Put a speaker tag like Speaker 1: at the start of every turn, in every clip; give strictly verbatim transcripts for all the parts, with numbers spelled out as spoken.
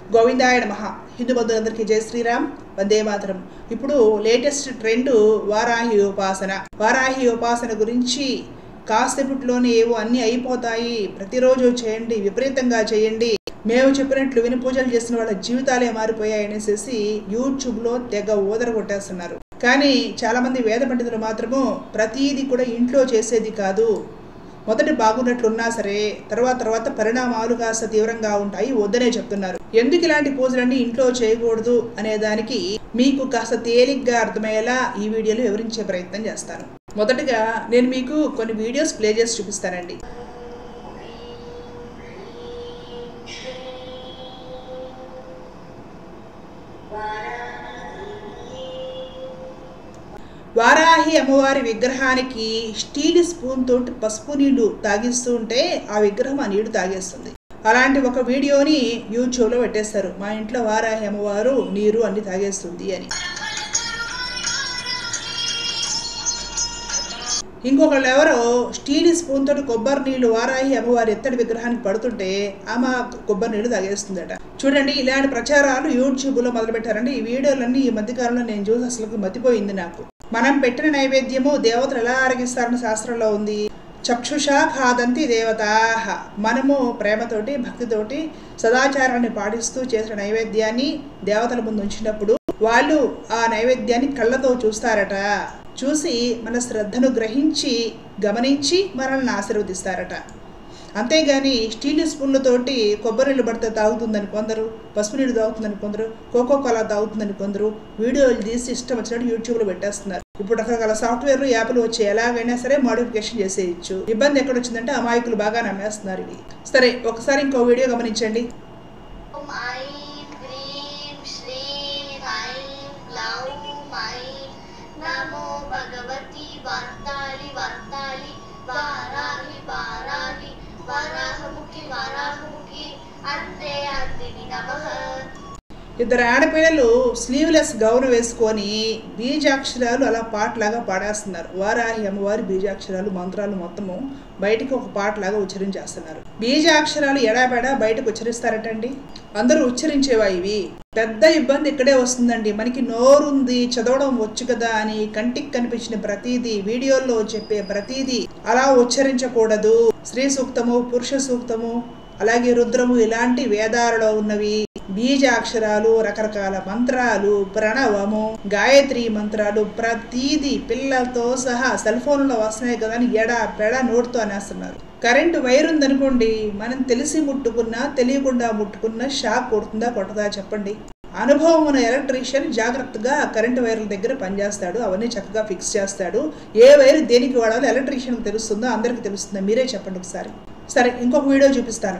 Speaker 1: గోవిందాయ నమః. హిందూ బంధువులందరికీ జై శ్రీరామ్, వందే మాతరం. ఇప్పుడు లేటెస్ట్ ట్రెండ్ వారాహి ఉపాసన. వారాహి ఉపాసన గురించి కాసేపట్లోనే ఏవో అన్నీ అయిపోతాయి, ప్రతిరోజు చేయండి, విపరీతంగా చేయండి, మేము చెప్పినట్లు విని పూజలు చేసిన వాళ్ళ జీవితాలే మారిపోయాయి అనేసి యూట్యూబ్లో తెగ ఊదర కొట్టేస్తున్నారు. కానీ చాలామంది వేద పండితులు మాత్రము ప్రతీది కూడా ఇంట్లో చేసేది కాదు, మొదటి బాగున్నట్లున్నా సరే తర్వాత తర్వాత పరిణామాలు కాస్త తీవ్రంగా ఉంటాయి, వద్దనే చెప్తున్నారు. ఎందుకు ఇలాంటి పూజలన్నీ ఇంట్లో చేయకూడదు అనే దానికి మీకు కాస్త తేలిగ్గా అర్థమయ్యేలా ఈ వీడియోలో వివరించే ప్రయత్నం చేస్తాను. మొదటగా నేను మీకు కొన్ని వీడియోస్ ప్లే చేసి చూపిస్తానండి. వారాహి అమ్మవారి విగ్రహానికి స్టీల్ స్పూన్ తోటి పసుపు నీళ్లు తాగిస్తూ ఉంటే ఆ విగ్రహం ఆ నీళ్లు తాగేస్తుంది. అలాంటి ఒక వీడియోని యూట్యూబ్లో పెట్టేస్తారు, మా ఇంట్లో వారాహి అమ్మవారు నీరు అన్ని తాగేస్తుంది అని. ఇంకొకళ్ళు ఎవరో స్టీల్ స్పూన్ తోటి కొబ్బరి నీళ్లు వారాహి అమ్మవారి ఎత్తడి విగ్రహానికి పడుతుంటే ఆమె కొబ్బరి నీళ్లు తాగేస్తుందట. చూడండి, ఇలాంటి ప్రచారాలు యూట్యూబ్లో మొదలుపెట్టారండి. ఈ వీడియోలన్నీ ఈ మధ్యకాలంలో నేను చూసి అసలు మతిపోయింది నాకు. మనం పెట్టిన నైవేద్యము దేవతలు ఎలా ఆరగిస్తారని శాస్త్రంలో ఉంది. చక్షుషా ఖాదంతి దేవతాః. మనము ప్రేమతోటి భక్తితోటి సదాచారాన్ని పాటిస్తూ చేసిన నైవేద్యాన్ని దేవతల ముందు ఉంచినప్పుడు వాళ్ళు ఆ నైవేద్యాన్ని కళ్ళతో చూస్తారట. చూసి మన శ్రద్ధను గ్రహించి గమనించి మనల్ని ఆశీర్వదిస్తారట. అంతేగాని స్టీల్ స్పూన్లతోటి కొబ్బరి నీళ్ళు పడితే తాగుతుందని కొందరు, పసుపు నీళ్ళు తాగుతుందని కొందరు, కోకో కోలా తాగుతుందని కొందరు వీడియోలు తీసి ఇష్టం వచ్చినట్టు యూట్యూబ్లో పెట్టేస్తున్నారు. ఇప్పుడు రకరకాల సాఫ్ట్వేర్లు యాప్లు వచ్చి ఎలాగైనా సరే మోడిఫికేషన్ చేసేయచ్చు. ఇబ్బంది ఎక్కడ వచ్చిందంటే అమాయకులు బాగా నమ్మేస్తున్నారు ఇవి. సరే, ఒకసారి ఇంకో వీడియో గమనించండి. ఇద్దరు ఆడపిల్లలు స్లీవ్లెస్ గౌన్ వేసుకొని బీజాక్షరాలు అలా పాటలాగా పాడేస్తున్నారు. వారాహి అమ్మవారి బీజాక్షరాలు మంత్రాలు మొత్తము బయటకు ఒక పాటలాగా ఉచ్చరించేస్తున్నారు. బీజాక్షరాలు ఎడాబెడా బయటకు ఉచ్చరిస్తారటండి. అందరూ ఉచ్చరించేవా ఇవి? పెద్ద ఇబ్బంది ఇక్కడే వస్తుందండి. మనకి నోరుంది, చదవడం వచ్చు కదా అని కంటికి కనిపించిన ప్రతీది, వీడియోల్లో చెప్పే ప్రతీది అలా ఉచ్చరించకూడదు. స్త్రీ సూక్తము, పురుష సూక్తము, అలాగే రుద్రము ఇలాంటి వేదాలలో ఉన్నవి బీజాక్షరాలు, రకరకాల మంత్రాలు, ప్రణవము, గాయత్రి మంత్రాలు ప్రతీది పిల్లలతో సహా సెల్ ఫోన్లో వస్తున్నాయి కదా అని ఎడా పెడ నోటుతో అనేస్తున్నారు. కరెంటు వైర్ ఉందనుకోండి, మనం తెలిసి ముట్టుకున్నా తెలియకుండా ముట్టుకున్నా షాక్ కొడుతుందా కొట్టదా చెప్పండి? అనుభవం ఉన్న ఎలక్ట్రీషియన్ జాగ్రత్తగా కరెంటు వైర్ల దగ్గర పనిచేస్తాడు, అవన్నీ చక్కగా ఫిక్స్ చేస్తాడు. ఏ వైర్ దేనికి వాడాలో ఎలక్ట్రీషియన్కి తెలుస్తుందో అందరికి తెలుస్తుందో మీరే చెప్పండి ఒకసారి. సరే, ఇంకొక వీడియో చూపిస్తాను.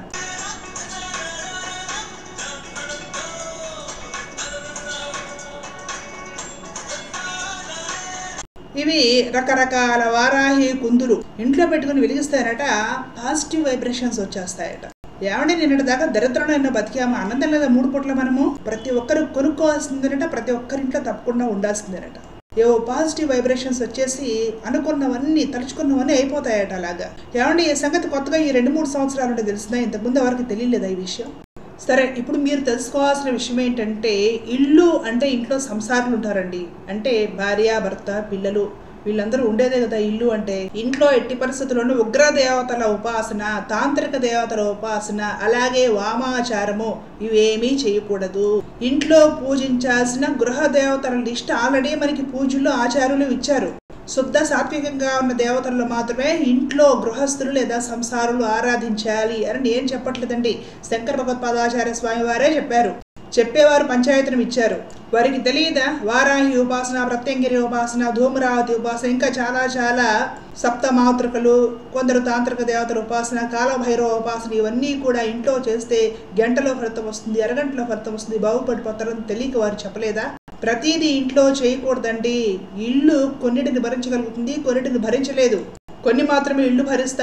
Speaker 1: ఇవి రకరకాల వారాహి కుందులు ఇంట్లో పెట్టుకుని వెలిగిస్తారట, పాజిటివ్ వైబ్రేషన్స్ వచ్చేస్తాయట. ఏమంటే నిన్నటి దాకా దరిద్రంలో బతికామా, ఆనందం లేదా మూడు పూట్ల మనము ప్రతి ఒక్కరు కొనుక్కోవాల్సిందేనట, ప్రతి ఒక్కరింట్లో తప్పకుండా ఉండాల్సిందేనట. ఏవో పాజిటివ్ వైబ్రేషన్స్ వచ్చేసి అనుకున్నవన్నీ తలుచుకున్నవన్నీ అయిపోతాయట. అలాగా ఏమంటే ఈ సంగతి కొత్తగా ఈ రెండు మూడు సంవత్సరాలు ఉంటే తెలిసిందా? ఇంతకుముందు ఎవరికి తెలియలేదా ఈ విషయం? సరే, ఇప్పుడు మీరు తెలుసుకోవాల్సిన విషయం ఏంటంటే, ఇల్లు అంటే ఇంట్లో సంసారాలు ఉంటారండి. అంటే భార్య, భర్త, పిల్లలు వీళ్ళందరూ ఉండేదే కదా ఇల్లు అంటే. ఇంట్లో ఎట్టి పరిస్థితుల్లోనూ ఉగ్ర దేవతల ఉపాసన, తాంత్రిక దేవతల ఉపాసన, అలాగే వామాచారము ఇవేమీ చేయకూడదు. ఇంట్లో పూజించాల్సిన గృహ దేవతల లిస్ట్ ఆల్రెడీ మనకి పూజల్లో ఆచార్యులు ఇచ్చారు. శుద్ధ సాత్వికంగా ఉన్న దేవతలను మాత్రమే ఇంట్లో గృహస్థులు లేదా సంసారులు ఆరాధించాలి అని నేను చెప్పట్లేదండి, శంకర భగవత్పాదాచార్య స్వామి వారే చెప్పారు. చెప్పేవారు పంచాయతనం ఇచ్చారు. వారికి తెలియదా వారాహి ఉపాసన, ప్రత్యంగిరి ఉపాసన, ధూమరావతి ఉపాసన, ఇంకా చాలా చాలా సప్తమాతృకలు, కొందరు తాంత్రిక దేవతల ఉపాసన, కాలభైరవ ఉపాసన ఇవన్నీ కూడా ఇంట్లో చేస్తే గంటలో ఫలితం వస్తుంది, అరగంటలో ఫలితం వస్తుంది, బాగుపడిపోతారని తెలియక వారు చెప్పలేదా? ప్రతీది ఇంట్లో చేయకూడదండి. ఇల్లు కొన్నిటిని భరించగలుగుతుంది, కొన్నిటిని భరించలేదు. కొన్ని మాత్రమే ఇల్లు భరిస్తాయి.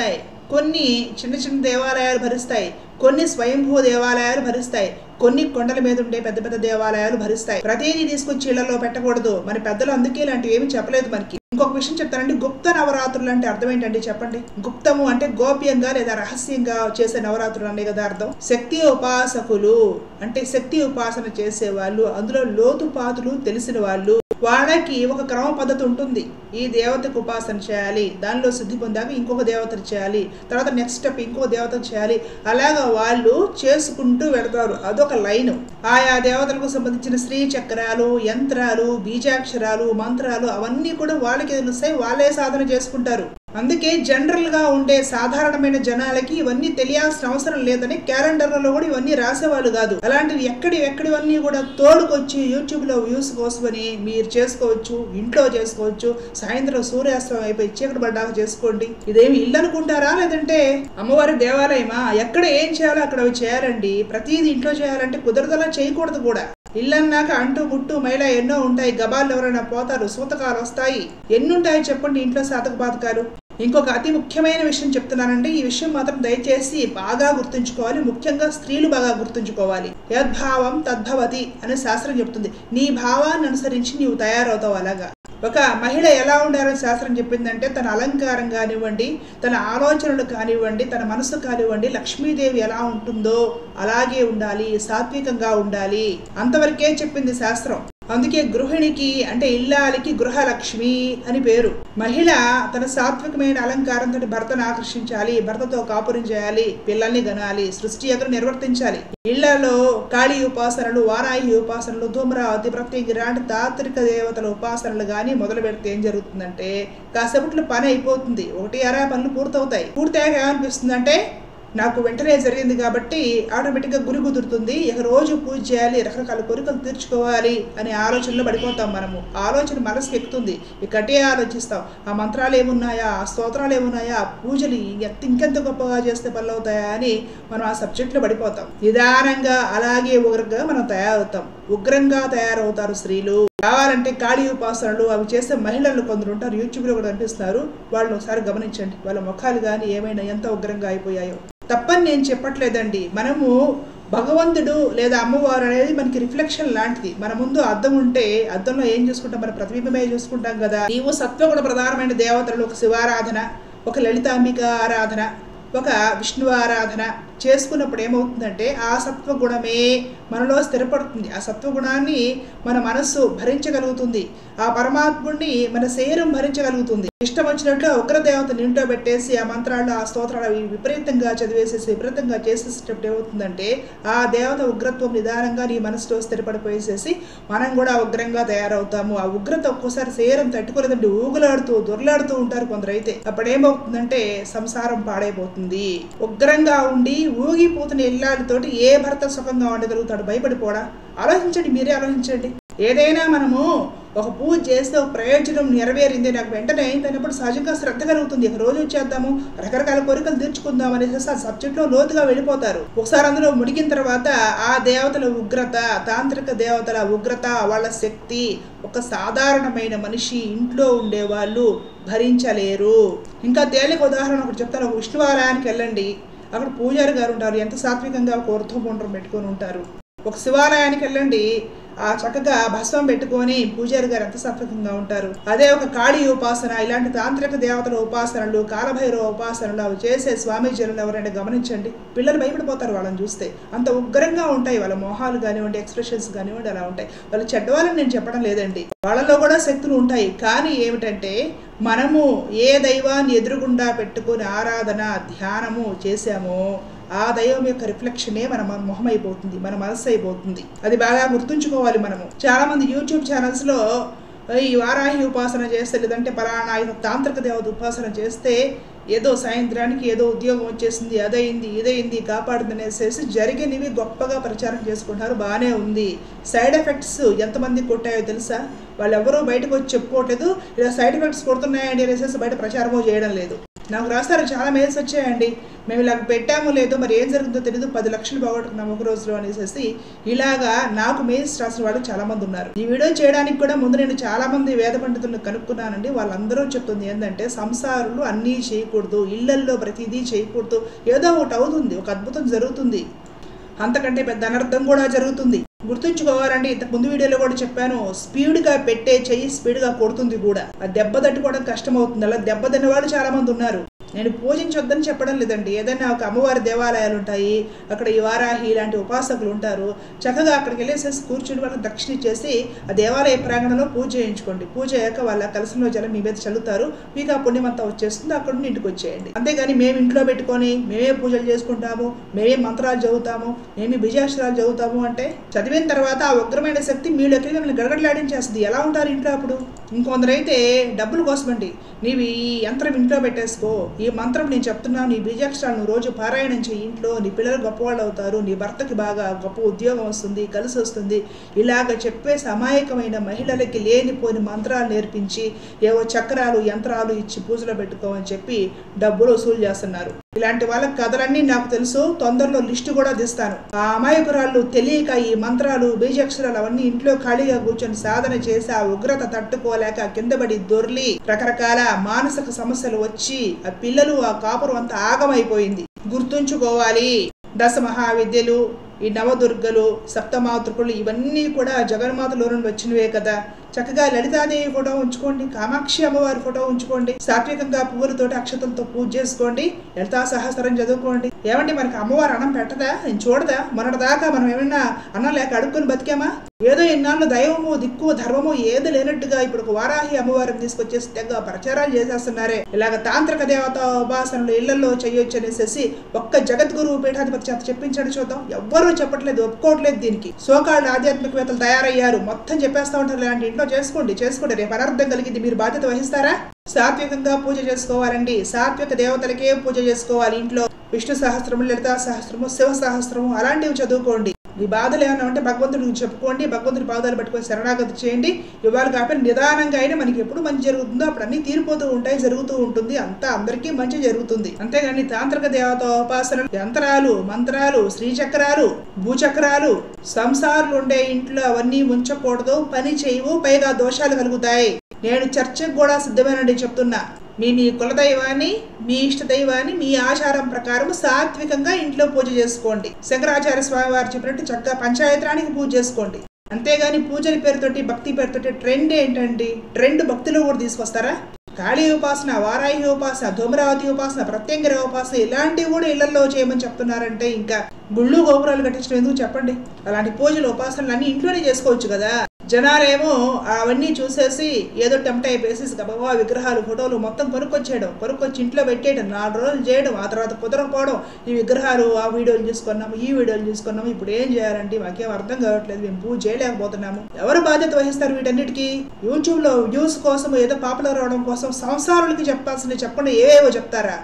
Speaker 1: కొన్ని చిన్న చిన్న దేవాలయాలు భరిస్తాయి, కొన్ని స్వయంభూ దేవాలయాలు భరిస్తాయి, కొన్ని కొండల మీద ఉండే పెద్ద పెద్ద దేవాలయాలు భరిస్తాయి. ప్రతిదీ తీసుకొచ్చి ఇళ్లలో పెట్టకూడదు. మన పెద్దలు అందుకే ఇలాంటివి ఏమి చెప్పలేదు మనకి. ఇంకొక విషయం చెప్తానండి, గుప్త నవరాత్రులు అంటే అర్థం ఏంటండి చెప్పండి? గుప్తము అంటే గోప్యంగా లేదా రహస్యంగా చేసే నవరాత్రులు అనే కదా అర్థం. శక్తి ఉపాసకులు అంటే శక్తి ఉపాసన చేసే వాళ్ళు, అందులో లోతుపాతులు తెలిసిన వాళ్ళు, వాళ్ళకి ఒక క్రమ పద్ధతి ఉంటుంది. ఈ దేవతకు ఉపాసన చేయాలి, దానిలో సిద్ధి పొందాక ఇంకొక దేవతను చేయాలి, తర్వాత నెక్స్ట్ స్టెప్ ఇంకొక దేవతను చేయాలి, అలాగా వాళ్ళు చేసుకుంటూ వెళతారు. అదొక లైను. ఆయా దేవతలకు సంబంధించిన శ్రీ చక్రాలు, యంత్రాలు, బీజాక్షరాలు, మంత్రాలు అవన్నీ కూడా వాళ్ళకి తెలుస్తాయి, వాళ్ళే సాధన చేసుకుంటారు. అందుకే జనరల్ గా ఉండే సాధారణమైన జనాలకి ఇవన్నీ తెలియాల్సిన అవసరం లేదని క్యాలెండర్లలో కూడా ఇవన్నీ రాసేవాళ్ళు కాదు. అలాంటివి ఎక్కడి ఎక్కడివన్నీ కూడా తోడుకొచ్చి యూట్యూబ్ లో వ్యూస్ కోసమని మీరు చేసుకోవచ్చు, ఇంట్లో చేసుకోవచ్చు. సాయంత్రం సూర్యాస్తం అయిపోయి చీకటి పడ్డాక చేసుకోండి. ఇదేమి ఇల్లు అనుకుంటారా, లేదంటే అమ్మవారి దేవాలయమా? ఎక్కడ ఏం చేయాలో అక్కడ అవి చేయాలండి. ప్రతిదీ ఇంట్లో చేయాలంటే కుదరదలా చేయకూడదు కూడా. ఇల్లన్నాక అంటూ ముట్టు మైలా ఎన్నో ఉంటాయి, గబాలు ఎవరైనా పోతారు, సూతకాలు వస్తాయి, ఎన్ని ఉంటాయో చెప్పండి ఇంట్లో సాధక బాధకాలు. ఇంకొక అతి ముఖ్యమైన విషయం చెప్తున్నానండి, ఈ విషయం మాత్రం దయచేసి బాగా గుర్తుంచుకోవాలి, ముఖ్యంగా స్త్రీలు బాగా గుర్తుంచుకోవాలి. యద్భావం తద్భవతి అనే శాస్త్రం చెప్తుంది. నీ భావాన్ని అనుసరించి నీవు తయారవుతావు. అలాగా ఒక మహిళ ఎలా ఉండాలని శాస్త్రం చెప్పిందంటే, తన అలంకారం కానివ్వండి, తన ఆలోచనలు కానివ్వండి, తన మనసు కానివ్వండి, లక్ష్మీదేవి ఎలా ఉంటుందో అలాగే ఉండాలి, సాత్వికంగా ఉండాలి, అంతవరకే చెప్పింది శాస్త్రం. అందుకే గృహిణికి అంటే ఇల్లాలికి గృహలక్ష్మి అని పేరు. మహిళ తన సాత్వికమైన అలంకారంతో భర్తను ఆకర్షించాలి, భర్తతో కాపురం చేయాలి, పిల్లల్ని గనాలి, సృష్టి యొక్క నిర్వర్తించాలి. ఇళ్లలో కాళీ ఉపాసనలు, వారాహి ఉపాసనలు, ధూమ్రావతి, ప్రత్యేక లాంటి తాత్విక దేవతల ఉపాసనలు కానీ మొదలు పెడితే ఏం జరుగుతుందంటే కాసేపట్లో పని అయిపోతుంది. ఒకటి అరా పనులు పూర్తవుతాయి. పూర్తయ్యాక ఏమనిపిస్తుంది అంటే, నాకు వెంటనే జరిగింది కాబట్టి ఆటోమేటిక్గా గురి కుదురుతుంది, ఇక రోజు పూజ చేయాలి, రకరకాల కోరికలు తీర్చుకోవాలి అనే ఆలోచనలో పడిపోతాం మనము. ఆలోచన మనసుకి ఎక్కుతుంది, ఇకటే ఆలోచిస్తాం. ఆ మంత్రాలు ఏమున్నాయా, ఆ స్తోత్రాలు ఏమున్నాయా, ఆ పూజలు ఇంకెంత గొప్పగా చేస్తే పనులు అవుతాయా అని మనం ఆ సబ్జెక్ట్లో పడిపోతాం. నిదానంగా అలాగే ఉగ్రంగా మనం తయారవుతాం. ఉగ్రంగా తయారవుతారు స్త్రీలు. కావాలంటే కాళీ ఉపాసనలు అవి చేసే మహిళలు కొందరు ఉంటారు, యూట్యూబ్లో కూడా కనిపిస్తున్నారు. వాళ్ళని ఒకసారి గమనించండి, వాళ్ళ ముఖాలు కానీ ఏమైనా ఎంత ఉగ్రంగా అయిపోయాయో. తప్పని నేను చెప్పట్లేదండి. మనము భగవంతుడు లేదా అమ్మవారు అనేది మనకి రిఫ్లెక్షన్ లాంటిది. మన ముందు అద్దం ఉంటే అద్దంలో ఏం చూసుకుంటాం, మన ప్రతిబింబమే చూసుకుంటాం కదా. నీవు సత్వగుణ ప్రధానమైన దేవతలు, ఒక శివారాధన, ఒక లలితాంబిక ఆరాధన, ఒక విష్ణు ఆరాధన చేసుకున్నప్పుడు ఏమవుతుందంటే ఆ సత్వగుణమే మనలో స్థిరపడుతుంది. ఆ సత్వగుణాన్ని మన మనస్సు భరించగలుగుతుంది, ఆ పరమాత్ముడిని మన శరీరం భరించగలుగుతుంది. ఇష్టం వచ్చినట్లు ఉగ్రదేవతను ఇంట్లో పెట్టేసి ఆ మంత్రాలు, ఆ స్తోత్రాలు అవి విపరీతంగా చదివేసేసి విపరీతంగా చేసేసేటప్పుడు ఏమవుతుందంటే ఆ దేవత ఉగ్రత్వం నిదానంగా నీ మనసులో స్థిరపడిపోయేసేసి మనం కూడా ఉగ్రంగా తయారవుతాము. ఆ ఉగ్రత ఒక్కోసారి శరీరం తట్టుకోలేదండి, ఊగులాడుతూ దొరలాడుతూ ఉంటారు కొందరైతే. అప్పుడేమవుతుందంటే సంసారం పాడైపోతుంది. ఉగ్రంగా ఉండి ఊగిపోతున్న ఇల్లాలతోటి ఏ భర్త సుఖంగా ఉండగలుగుతాడు? భయపడిపోడా? ఆలోచించండి, మీరే ఆలోచించండి. ఏదైనా మనము ఒక పూజ చేస్తే ఒక ప్రయోజనం నెరవేరింది, నాకు వెంటనే అయిందన్నప్పుడు సహజంగా శ్రద్ధ కలుగుతుంది. ఇక రోజు వచ్చేద్దాము, రకరకాల కోరికలు తీర్చుకుందాం అనేసి ఆ సబ్జెక్ట్లో లోతుగా వెళ్ళిపోతారు. ఒకసారి అందులో ముడిగిన తర్వాత ఆ దేవతల ఉగ్రత, తాంత్రిక దేవతల ఉగ్రత, వాళ్ళ శక్తి ఒక సాధారణమైన మనిషి ఇంట్లో ఉండేవాళ్ళు భరించలేరు. ఇంకా తేలిక ఉదాహరణ ఒకటి చెప్తాను. ఒక విష్ణు ఆలయానికి వెళ్ళండి, అక్కడ పూజారి గారు ఉంటారు, ఎంత సాత్వికంగా ఒక ఊర్ధ్వపుండ్రం పెట్టుకొని ఉంటారు. ఒక శివాలయానికి వెళ్ళండి, ఆ చక్కగా భస్వం పెట్టుకొని పూజారి గారు ఎంత సాత్వికంగా ఉంటారు. అదే ఒక కాళీ ఉపాసన, ఇలాంటి తాంత్రిక దేవతల ఉపాసనలు, కాలభైరవ ఉపాసనలు అవి చేసే స్వామీజీలను ఎవరైనా గమనించండి, పిల్లలు భయపడిపోతారు వాళ్ళని చూస్తే. అంత ఉగ్రంగా ఉంటాయి వాళ్ళ మొహాలు కానివ్వండి, ఎక్స్ప్రెషన్స్ కానివ్వండి, అలా ఉంటాయి. వాళ్ళు చెడ్డవాళ్ళని నేను చెప్పడం లేదండి, వాళ్ళలో కూడా శక్తులు ఉంటాయి. కానీ ఏమిటంటే మనము ఏ దైవాన్ని ఎదురుగుండా పెట్టుకుని ఆరాధన ధ్యానము చేశామో ఆ దైవం యొక్క రిఫ్లెక్షనే మన మొహం అయిపోతుంది, మన మనస్సు అయిపోతుంది. అది బాగా గుర్తుంచుకోవాలి మనము. చాలా మంది యూట్యూబ్ ఛానల్స్ లో ఈ వారాహి ఉపాసన చేస్తే, లేదంటే పలానా తాంత్రిక దేవత ఉపాసన చేస్తే ఏదో సాయంత్రానికి ఏదో ఉద్యోగం వచ్చేసింది, అదైంది ఇదైంది కాపాడుదనేసేసి జరిగినవి గొప్పగా ప్రచారం చేసుకుంటారు. బాగానే ఉంది. సైడ్ ఎఫెక్ట్స్ ఎంతమంది కొట్టాయో తెలుసా? వాళ్ళు ఎవరూ బయటకు వచ్చి చెప్పుకోవట్లేదు, ఇలా సైడ్ ఎఫెక్ట్స్ కొడుతున్నాయండి అనేసి బయట ప్రచారమో చేయడం లేదు. నాకు రాస్తారు చాలా మెయిల్స్ వచ్చాయండి, మేము ఇలా పెట్టామో లేదో మరి ఏం జరుగుతుందో తెలియదు, పది లక్షలు పోగొట్టుకున్నాం ఒక రోజులో అనేసి ఇలాగా నాకు మెయిల్స్ రాసిన వాళ్ళు చాలా మంది ఉన్నారు. ఈ వీడియో చేయడానికి కూడా ముందు నేను చాలా మంది వేద పండితులను కనుక్కున్నానండి. వాళ్ళందరూ చెప్తుంది ఏంటంటే సంసారులు అన్నీ చేయకూడదు, ఇళ్లల్లో ప్రతిదీ చేయకూడదు, ఏదో ఒకటి అవుతుంది, ఒక అద్భుతం జరుగుతుంది, అంతకంటే పెద్ద అనర్థం కూడా జరుగుతుంది. గుర్తుంచుకోవాలండి, ఇంతకు ముందు వీడియోలో కూడా చెప్పాను, స్పీడ్గా పెట్టే చెయ్యి స్పీడ్గా కొడుతుంది కూడా, ఆ దెబ్బ తట్టుకోవడం కష్టం అవుతుంది. అలా దెబ్బ తిన్న వాళ్ళు చాలా మంది ఉన్నారు. నేను పూజించొద్దని చెప్పడం లేదండి, ఏదైనా ఒక అమ్మవారి దేవాలయాలు ఉంటాయి, అక్కడ ఈ వారాహి ఇలాంటి ఉపాసకులు ఉంటారు, చక్కగా అక్కడికి వెళ్ళేసేసి కూర్చుని వాళ్ళకి దక్షిణ ఇచ్చేసి ఆ దేవాలయ ప్రాంగణంలో పూజ చేయించుకోండి. పూజ అయ్యాక వాళ్ళ కలసంలో జలం మీ మీద చల్లుతారు, మీకు ఆ పుణ్యం అంతా వచ్చేస్తుంది, అక్కడ నుండి ఇంటికి వచ్చేయండి. అంతేగాని మేము ఇంట్లో పెట్టుకొని మేమే పూజలు చేసుకుంటాము, మేమే మంత్రాలు చదువుతాము, మేమే బిజాక్షరాలు చదువుతాము అంటే చదివిన తర్వాత ఆ ఉగ్రమైన శక్తి మీలోకి మిమ్మల్ని గడగడలాడించేస్తుంది. ఎలా ఉంటారు ఇంట్లో అప్పుడు? ఇంకొందరైతే డబ్బుల కోసమండి, నీవు ఈ యంత్రం ఇంట్లో పెట్టేసుకో, ఈ మంత్రం నేను చెప్తున్నాను, నీ బీజాక్షరాలు నువ్వు రోజు పారాయణం చేయి, ఇంట్లో నీ పిల్లలు గొప్పవాళ్ళు అవుతారు, నీ భర్తకి బాగా గొప్ప ఉద్యోగం వస్తుంది, కలిసి వస్తుంది, ఇలాగ చెప్పేసి అమాయకమైన మహిళలకి లేనిపోయిన మంత్రాలు నేర్పించి ఏవో చక్రాలు యంత్రాలు ఇచ్చి పూజలో పెట్టుకోమని చెప్పి డబ్బులు వసూలు చేస్తున్నారు. ఇలాంటి వాళ్ళ కథలన్నీ నాకు తెలుసు, తొందరలో లిస్టు కూడా తీస్తాను. ఆ అమాయకురాళ్ళు తెలియక ఈ మంత్రాలు బీజాక్షరాలు అవన్నీ ఇంట్లో ఖాళీగా కూర్చొని సాధన చేసి ఆ ఉగ్రత తట్టుకోలేక కింద పడి దొర్లి రకరకాల మానసిక సమస్యలు వచ్చి ఆ పిల్లలు ఆ కాపురం అంతా ఆగమైపోయింది. గుర్తుంచుకోవాలి, దశ మహావిద్యలు, ఈ నవదుర్గలు, సప్తమాతృకులు ఇవన్నీ కూడా జగన్మాతలో నుండి వచ్చినవే కదా. చక్కగా లలితాదేవి ఫోటో ఉంచుకోండి, కామాక్షి అమ్మవారి ఫోటో ఉంచుకోండి, సాత్వికంగా పువ్వులతోటి అక్షతలతో పూజ చేసుకోండి, లలితా సహస్రం చదువుకోండి. ఏమంటే మనకి అమ్మవారు అన్నం పెట్టదా? నేను చూడదా? మొన్నటి దాకా మనం ఏమైనా అన్నం లేక అడుక్కుని బతికామా? ఏదో ఇన్నాళ్ళు దైవము దిక్కు ధర్మము ఏది లేనట్టుగా ఇప్పుడు ఒక వారాహి అమ్మవారిని తీసుకొచ్చేసి తెగ ప్రచారాలు చేసేస్తున్నారే. ఇలాగ తాంత్రిక దేవత ఉపాసనలు ఇళ్లలో చేయొచ్చు అనేసి ఒక్క జగద్గురువు పీఠాధిపతి చేత చెప్పించండి చూద్దాం. ఎవ్వరూ చెప్పట్లేదు, ఒప్పుకోవట్లేదు దీనికి. సోకాళ్ళు ఆధ్యాత్మికవేత్తలు తయారయ్యారు, మొత్తం చెప్పేస్తా ఉంటారు. ఇలాంటి ఇంట్లో చేసుకోండి చేసుకోండి రేపు అనర్థం కలిగింది, మీరు బాధ్యత వహిస్తారా? సాత్వికంగా పూజ చేసుకోవాలండి, సాత్విక దేవతలకే పూజ చేసుకోవాలి. ఇంట్లో విష్ణు సహస్రము, లలితా సహస్రము, శివ సహస్రము అలాంటివి చదువుకోండి. ఈ బాధలు ఏమైనా ఉంటే భగవంతుడికి చెప్పుకోండి, భగవంతుడి పాదాలు పట్టుకొని శరణాగతి చేయండి. ఇవాళ కాకపోయినా నిదానంగా అయినా మనకి ఎప్పుడు మంచి జరుగుతుందో అప్పుడు అన్ని తీరిపోతూ ఉంటాయి, జరుగుతూ ఉంటుంది, అంతా అందరికీ మంచి జరుగుతుంది. అంతేగాని తాంత్రిక దేవత ఉపాసనలు, యంత్రాలు, మంత్రాలు, శ్రీచక్రాలు, భూచక్రాలు, సంసారులు ఉండే ఇంట్లో అవన్నీ ఉంచకూడదు, పని చేయవు, పైగా దోషాలు కలుగుతాయి. నేను చర్చకు కూడా సిద్ధమేనండి చెప్తున్నా. మీ మీ కులదైవాన్ని, మీ ఇష్ట దైవాన్ని మీ ఆచారం ప్రకారం సాత్వికంగా ఇంట్లో పూజ చేసుకోండి. శంకరాచార్య స్వామి వారు చెప్పినట్టు చక్కగా పంచాయత్రానికి పూజ చేసుకోండి. అంతేగాని పూజల పేరుతోటి భక్తి పేరుతోటి ట్రెండ్ ఏంటండి? ట్రెండ్ భక్తిలో కూడా తీసుకొస్తారా? కాళీ ఉపాసన, వారాహి ఉపాసన, ధూమరావతి ఉపాసన, ప్రత్యంగిర ఉపాసన ఇలాంటివి కూడా ఇళ్లలో చేయమని చెప్తున్నారంటే ఇంకా గుళ్ళు గోపురాలు కట్టించడం ఎందుకు చెప్పండి? అలాంటి పూజలు ఉపాసనలు అన్ని ఇంట్లోనే చేసుకోవచ్చు కదా. జనాలేమో అవన్నీ చూసేసి ఏదో టెంప్ట్ అయిపోయేసి గబగబా విగ్రహాలు, ఫోటోలు మొత్తం కొనుక్కొచ్చేయడం, కొనుక్కొచ్చి ఇంట్లో పెట్టేయడం, నాలుగు రోజులు చేయడం, ఆ తర్వాత కుదరకపోవడం. ఈ విగ్రహాలు ఆ వీడియోలు చూసుకున్నాము, ఈ వీడియోలు చూసుకున్నాము, ఇప్పుడు ఏం చేయాలంటే మాకేం అర్థం కావట్లేదు, మేము పూజ చేయలేకపోతున్నాము. ఎవరు బాధ్యత వహిస్తారు వీటన్నిటికీ? యూట్యూబ్లో వ్యూస్ కోసం, ఏదో పాపులర్ అవడం కోసం సంసారులకి చెప్పాల్సింది చెప్పండి, ఏవేవో చెప్తారా?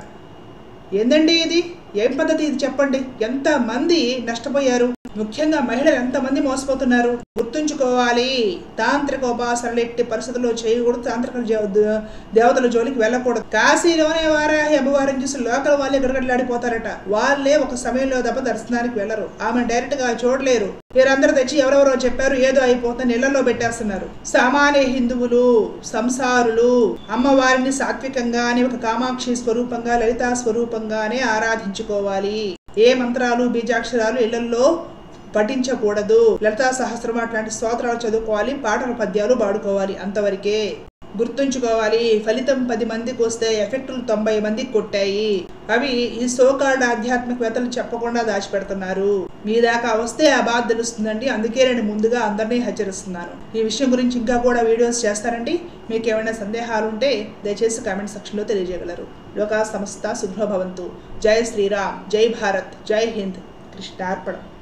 Speaker 1: ఏందండి ఇది? ఏం పద్ధతి ఇది చెప్పండి? ఎంతమంది నష్టపోయారు, ముఖ్యంగా మహిళలు ఎంతమంది మోసపోతున్నారు? గుర్తుంచుకోవాలి, తాంత్రిక ఉపాసనలు ఎట్టి పరిస్థితుల్లో చేయకూడదు, తాంత్రిక దేవతల జోలికి వెళ్ళకూడదు. కాశీలోనే వారాహి అమ్మవారిని చూసి లోకల్ వాళ్ళే గడగడలాడిపోతారట. వాళ్ళే ఒక సమయంలో తప్ప దర్శనానికి వెళ్ళరు, ఆమె డైరెక్ట్ గా చూడలేరు. వీరందరూ తెచ్చి ఎవరెవరో చెప్పారు ఏదో అయిపోతుంది ఇళ్లలో పెట్టేస్తున్నారు. సామాన్య హిందువులు, సంసారులు అమ్మవారిని సాత్వికంగానే ఒక కామాక్షి స్వరూపంగా, లలితా స్వరూపంగానే ఆరాధించుకోవాలి. ఏ మంత్రాలు బీజాక్షరాలు ఇళ్లలో పఠించకూడదు. లలితా సహస్రం అట్లాంటి స్తోత్రాలు చదువుకోవాలి, పాటలు పద్యాలు పాడుకోవాలి, అంతవరకే. గుర్తుంచుకోవాలి, ఫలితం పది మందికి వస్తే ఎఫెక్టులు తొంభై మందికి కొట్టాయి. అవి ఈ సోకాల్డ్ ఆధ్యాత్మికవేత్తలు చెప్పకుండా దాచిపెడుతున్నారు. మీ దాకా వస్తే ఆ బాధ తెలుస్తుందండి. అందుకే నేను ముందుగా అందరినీ హెచ్చరిస్తున్నాను. ఈ విషయం గురించి ఇంకా కూడా వీడియోస్ చేస్తారండి. మీకు ఏమైనా సందేహాలు ఉంటే దయచేసి కామెంట్ సెక్షన్లో తెలియజేయగలరు. లోకా సమస్త సుఖభవంతు. జై శ్రీరామ్, జై భారత్, జై హింద్. కృష్ణార్పణం.